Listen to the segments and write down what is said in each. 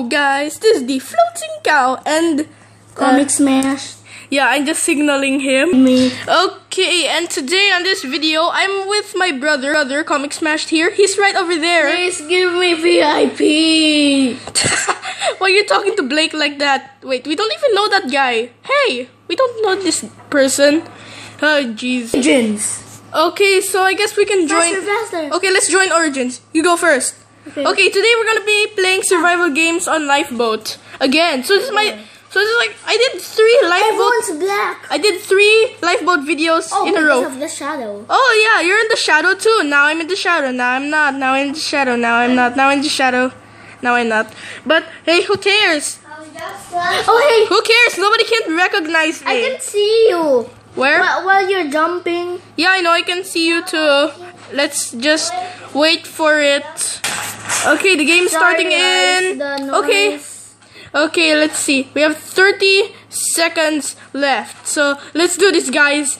guys, this is the floating cow and Comismashed. yeah, I'm just signaling him. Me. Okay, and today on this video, I'm with my brother, Comismashed here. He's right over there. Please give me VIP. Why are you talking to Blake like that? Wait, we don't even know that guy. Hey, we don't know this person. Oh, jeez. Origins. Okay, so I guess we can join. Faster. Okay, let's join Origins. You go first. Okay, today we're gonna be playing survival games on Lifeboat again. So this is my. So this is like I did 3 Lifeboat. Everyone's black. I did 3 Lifeboat videos in a row. Because of the shadow. Oh yeah, you're in the shadow too. Now I'm in the shadow. Now I'm not. Now I'm in the shadow. Now I'm not. Now in the shadow. Now I'm not. But hey, who cares? Oh hey, Who cares? Nobody can recognize me. I can see you. Where? While you're jumping. Yeah, I know. I can see you too. Let's just wait for it. Okay, the game's starting in. Okay. Okay, let's see. We have 30 seconds left. So let's do this, guys.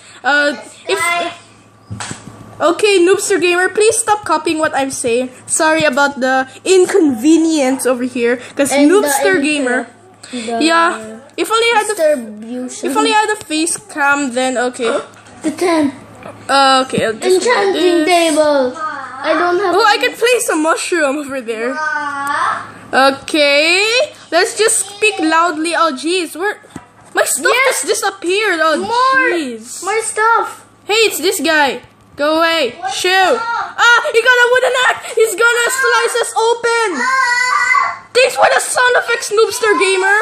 Okay, Noobster Gamer, please stop copying what I'm saying. Sorry about the inconvenience over here. Because Noobster Gamer. Yeah. If only I had a face cam, then okay. The 10. Okay, I'll just Enchanting table. I don't have. Oh, I can place a mushroom over there. Okay, let's just speak loudly. Oh, jeez, where my stuff just disappeared. Oh, jeez. More stuff. Hey, it's this guy. Go away. Shoo. Ah, he got a wooden axe. He's gonna slice us open. Thanks for the sound effects, Noobster Gamer.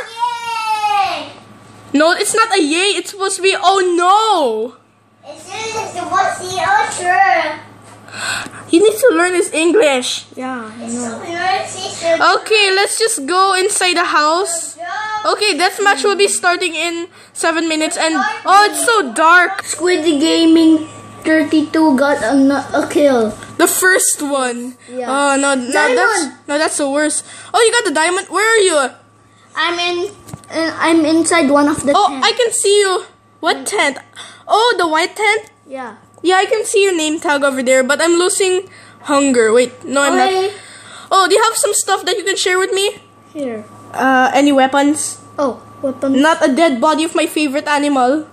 No, it's not a yay. It's supposed to be oh no. It's supposed to be oh sure. He needs to learn his English. Yeah, I know. Okay, let's just go inside the house. Okay, deathmatch will be starting in 7 minutes and oh, it's so dark. Squiddy Gaming 32 got a kill. The first one. Yeah. Oh no, that's the worst. Oh, you got the diamond. Where are you? I'm inside one of the Oh, tents. I can see you. What tent? Oh, the white tent? Yeah. Yeah, I can see your name tag over there, but I'm losing hunger. Wait, no, I'm not. Oh, do you have some stuff that you can share with me? Here. Any weapons? Oh, weapons. Not a dead body of my favorite animal.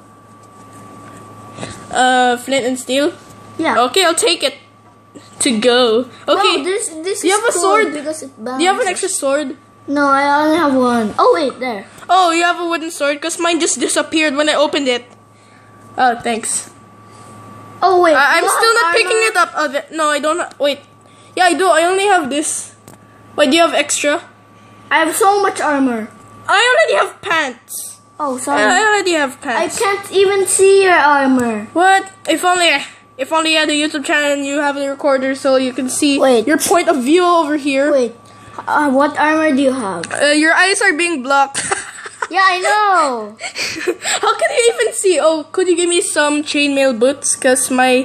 Flint and steel? Yeah. Okay, I'll take it. To go. Okay. No, this Do you is have a sword? because it Do you have an extra sword? No, I only have one. Oh wait, there. Oh, you have a wooden sword? Because mine just disappeared when I opened it. Oh, thanks. Oh wait, I'm still not picking it up. Oh, no, I don't. Wait. Yeah, I do. I only have this. Wait, do you have extra? I have so much armor. I already have pants. Oh, sorry. I already have I pants. can't even see your armor. What? If only you had a YouTube channel and you have the recorder so you can see your point of view over here. Wait. What armor do you have? Your eyes are being blocked. Yeah, I know. How can you even see? Oh, could you give me some chainmail boots? Cause my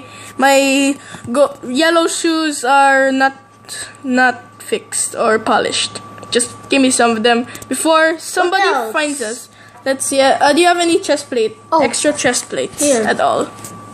yellow shoes are not fixed or polished. Just give me some of them before somebody finds us. Let's see. Do you have any chest plate? Oh. Extra chest plates at all?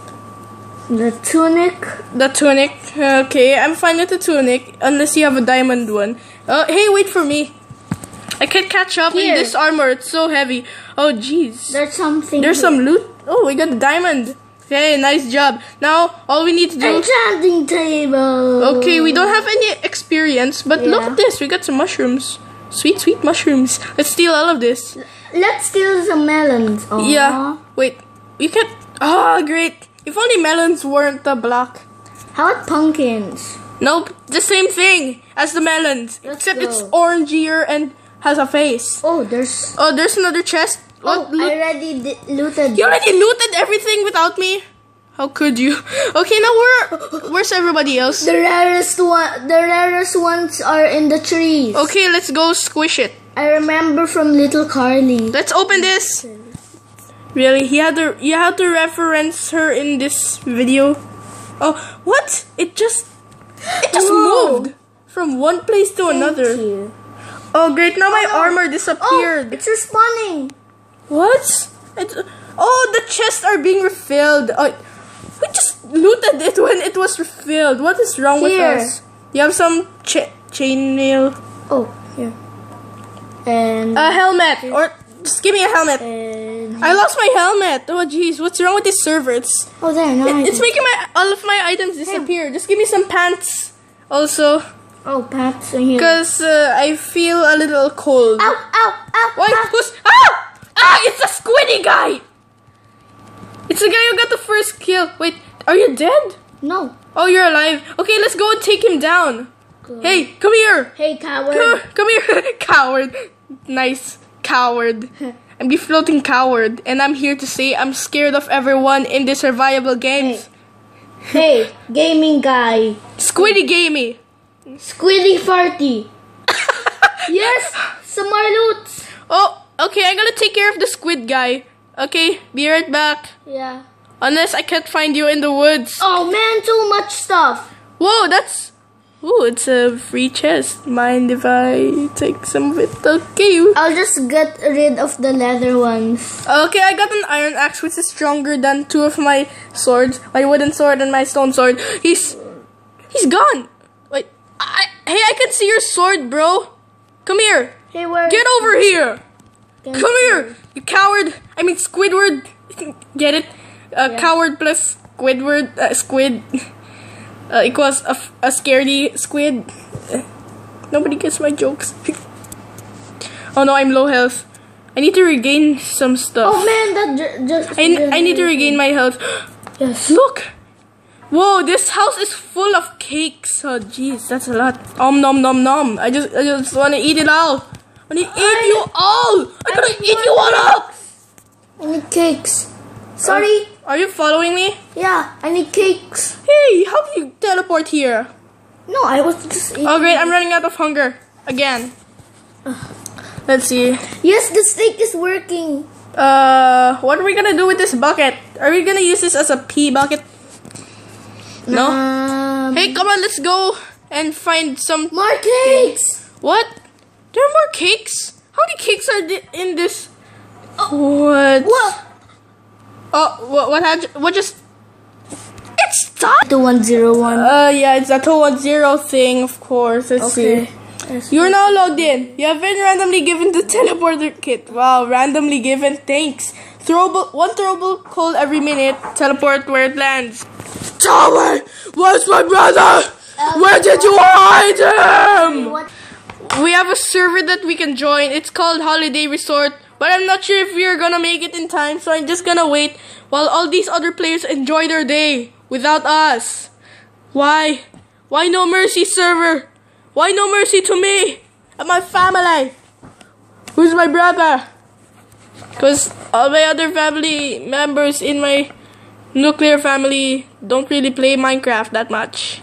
The tunic. The tunic. Okay, I'm fine with the tunic unless you have a diamond one. Hey, wait for me. I can't catch up in this armor. It's so heavy. Oh, jeez. There's something. There's some loot. Oh, we got the diamond. Okay, nice job. Now, all we need to do... Enchanting table. Okay, we don't have any experience, but look at this. We got some mushrooms. Sweet, sweet mushrooms. Let's steal all of this. Let's steal some melons. Aww. Yeah. Wait, you can't... Oh, great. If only melons weren't black. How about pumpkins? Nope, the same thing as the melons. Except it's orangier and has a face. Oh, there's another chest. Oh, I already looted. You already looted everything without me? How could you? Okay, now where's everybody else? The rarest ones are in the trees. Okay, let's go squish it. I remember from Little Carly. Let's open this. Really? You had to reference her in this video. Oh, what? It just moved from one place to another. Oh, great! Now my armor disappeared. Oh, it's respawning. What? The chests are being refilled. We just looted it when it was refilled. What is wrong with us? You have some chainmail. Oh, here. And A helmet, or just give me a helmet. and I lost my helmet. Oh jeez, what's wrong with this server? It's it's making all of my items disappear. Just give me some pants, also, pants in here. cause I feel a little cold. Ow! Ow! Ow! Why? Ow. Who's? Ah! It's a squiddy guy. It's the guy who got the first kill. Wait, are you dead? No. Oh, you're alive. Okay, let's go and take him down. Good. Hey, come here. Hey, coward. Come here, coward. Nice, coward. I'm the floating coward, and I'm here to say I'm scared of everyone in the survivable games. Hey, gaming guy. Squiddy gamey. Squiddy farty. Yes, some more loots. Oh, okay, I'm gonna take care of the squid guy. Okay, be right back. Yeah. Unless I can't find you in the woods. Oh man, too much stuff. Whoa, that's... Ooh, it's a free chest. Mind if I take some of it? Okay. I'll just get rid of the leather ones. Okay, I got an iron axe which is stronger than two of my swords. My wooden sword and my stone sword. He's gone. Wait, hey, I can see your sword, bro. Come here. Hey, where? Get over here. Can Come here, you coward. I mean Squidward. Get it? Coward plus Squidward. Squid. Equals a scaredy squid. Nobody gets my jokes. Oh no, I'm low health. I need to regain some stuff. Oh man, that just. I need to regain my health. Yes. Look! Whoa, this house is full of cakes. Oh jeez, that's a lot. Nom nom nom. I just wanna eat it all. I need to eat you all! I'm gonna eat you all up! I need cakes. Sorry. Are you following me? Yeah, I need cakes. Hey, how do you teleport here? No, I was just eating. Oh great, I'm running out of hunger. Again. Let's see. Yes, the steak is working. What are we gonna do with this bucket? Are we gonna use this as a pee bucket? No? Hey, come on, let's go and find some... More cakes! What? There are more cakes? How many cakes are in this? What? What? Oh, what just... It's time! 2101. Yeah, it's a 210 thing, of course. Let's see. You're now logged in. You have been randomly given the teleporter kit. Wow, randomly given. Thanks. One throwable coal every minute. Teleport where it lands. Tower! Where's my brother? Where did you hide him? We have a server that we can join. It's called Holiday Resort. But I'm not sure if we're gonna make it in time. So I'm just gonna wait while all these other players enjoy their day without us. Why? Why no mercy, server? Why no mercy to me and my family? Who's my brother? Because all my other family members in my nuclear family don't really play Minecraft that much.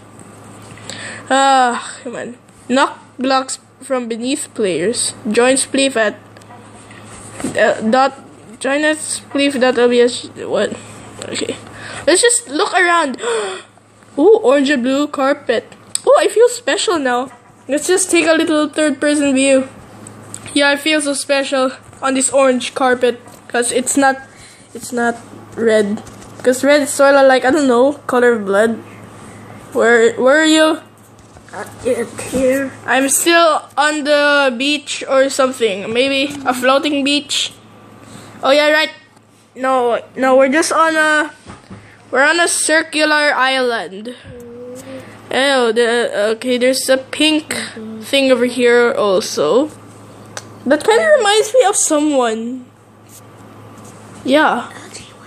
Come on. Knock blocks from beneath players. Join spleef at join at spleef.lbs. What? Okay. Let's just look around. Ooh, orange and blue carpet. Oh, I feel special now. Let's just take a little third-person view. Yeah, I feel so special on this orange carpet because it's not red. Because red is sort of like, I don't know, color of blood. Where are you? Here. I'm still on the beach or something. Maybe a floating beach. Oh yeah, right. No, we're just on a circular island. Oh, okay, there's a pink thing over here also. That kind of reminds me of someone. Yeah.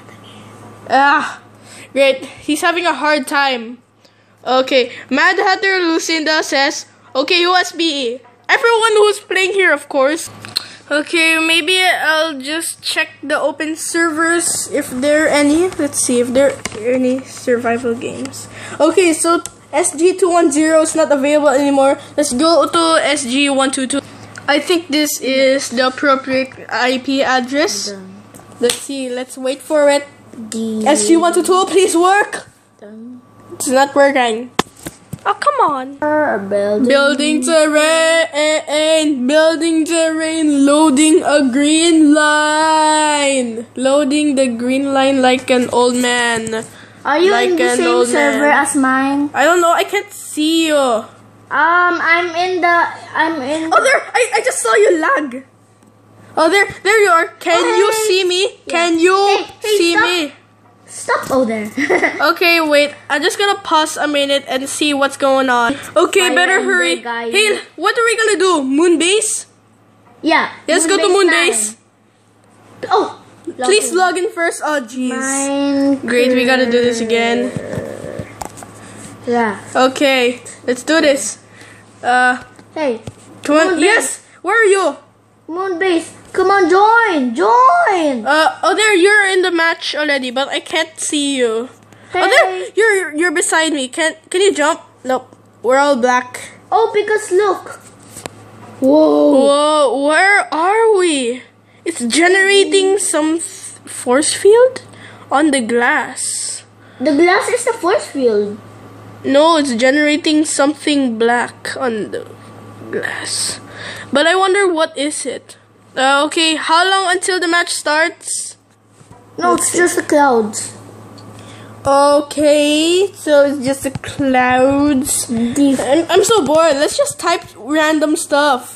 Great. He's having a hard time. Okay, Mad Hatter Lucinda says, okay, USB. Everyone who's playing here, of course. Okay, maybe I'll just check the open servers if there are any. Let's see if there are any survival games. Okay, so SG210 is not available anymore. Let's go to SG122. I think this is the appropriate IP address. Let's see, let's wait for it. SG122, please work. It's not working. Oh, come on. Building terrain. Building terrain. Loading a green line. Loading the green line like an old man. Are you in the same server as mine? I don't know. I can't see you. I'm in. Oh, there! I just saw you lag. Oh, there you are. Can you see me? Can you see stop. me? Stop. Oh, there. Okay, wait. I'm just gonna pause a minute and see what's going on. Okay, Fire better and hurry. big guy. Hey, what are we gonna do? Moon base? Yeah. Let's go to moon base. Oh. Please log in first. Oh, jeez. Minecraft. Great, we gotta do this again. Yeah. Okay, let's do this. Hey. Come on. Moon base. Yes. Where are you? Moon base. Come on, join. Join. Oh, there. You're in the match already, but I can't see you. Hey. Oh, there. You're beside me. Can you jump? Nope. We're all black. Oh, because look. Whoa. Whoa. Where are we? It's generating some force field on the glass. The glass is the force field. No, it's generating something black on the glass. But I wonder what is it. Okay, how long until the match starts? No, it's just the clouds. Okay, so it's just the clouds. I'm so bored. Let's just type random stuff.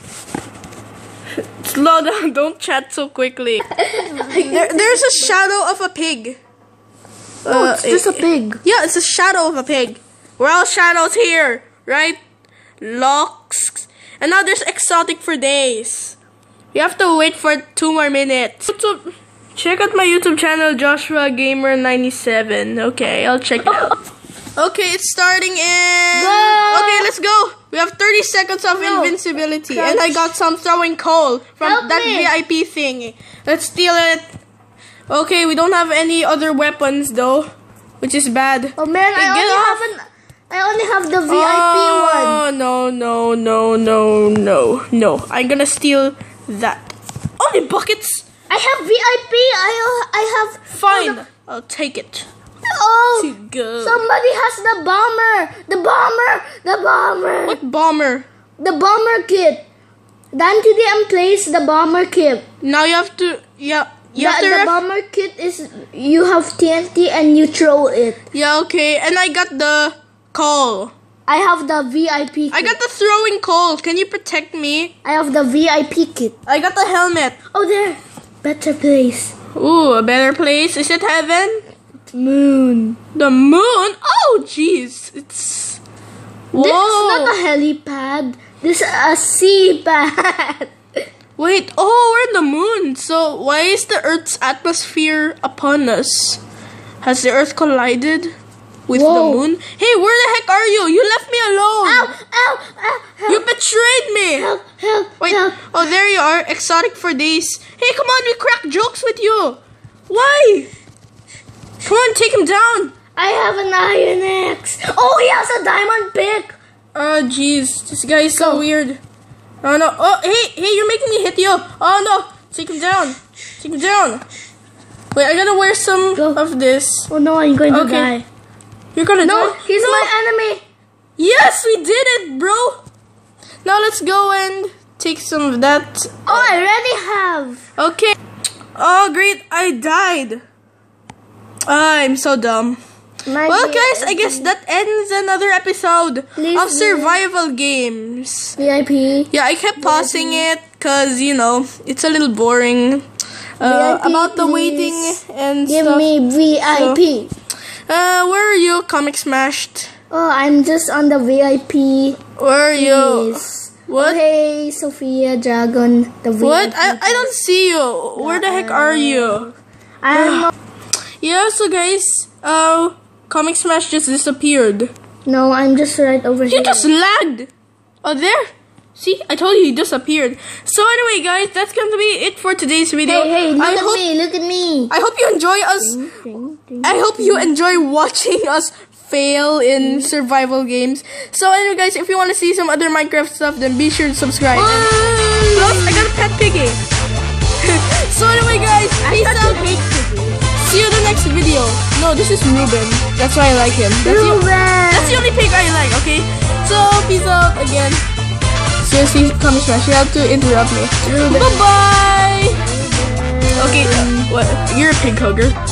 Slow down, don't chat so quickly. There's a shadow of a pig. No, it's just a pig. Yeah, it's a shadow of a pig. We're all shadows here, right? Locks. And now there's exotic for days. You have to wait for 2 more minutes. YouTube, check out my YouTube channel, Joshua Gamer 97. Okay, I'll check it out. Okay, it's starting in... Go! Okay, let's go. We have 30 seconds of invincibility. And I got some throwing coal from Help that me. VIP thingy. Let's steal it. Okay, we don't have any other weapons though, which is bad. Oh man, Hey, I only have the VIP one. Oh, no. I'm gonna steal that. Only buckets? I have VIP. I have... Fine, I'll take it. Oh, To go. somebody has the bomber. The bomber. What bomber? The bomber kit. DanTDM plays the bomber kit. Now you have to, The bomber kit is you have TNT and you throw it. Yeah, okay. And I got the coal. I have the VIP kit. I got the throwing coal. Can you protect me? I have the VIP kit. I got the helmet. Oh, there. Better place. Ooh, a better place. Is it heaven? Moon. The moon? Oh, jeez. It's... Whoa. This is not a helipad. This is a sea pad. Wait, oh, we're in the moon. So why is the Earth's atmosphere upon us? Has the Earth collided with the moon? Hey, where the heck are you? You left me alone. Ow, ow, help. You betrayed me. Help. Wait, oh, there you are. Exotic for days. Hey, come on, we crack jokes with you. Why? Come on, take him down. I have an iron axe. Oh, he has a diamond pick. Oh, jeez. This guy is so weird. Oh, no. Oh, hey, you're making me hit you. Oh, no. Take him down. Wait, I gotta wear some of this. Oh, no, I'm going to die. You're gonna die? No, he's my enemy. Yes, we did it, bro. Now let's go and take some of that. Oh, I already have. Okay. Oh, great. I died. I'm so dumb. Well, guys, I guess that ends another episode of survival games. VIP. Yeah, I kept pausing it because, you know, it's a little boring. About the waiting and Give stuff. me VIP. Where are you, Comismashed? Oh, I'm just on the VIP. Where are you? What? Oh, hey, Sophia Dragon. The VIP. What? I don't see you. Where the heck are you? I'm Yeah, so guys, Comismashed just disappeared. No, I'm just right over here. You just lagged. Oh, there. See, I told you he disappeared. So anyway, guys, that's going to be it for today's video. Hey, look at me. I hope you enjoy us. I hope you enjoy watching us fail in survival games. So anyway, guys, if you want to see some other Minecraft stuff, then be sure to subscribe. Plus, I got a pet piggy. So anyway, guys, peace out. See you in the next video. No, this is Ruben. That's why I like him. That's the only pig I like, okay? So, peace out again. Seriously, Comismashed, you have to interrupt me. Bye-bye! Okay, what? You're a pig hugger.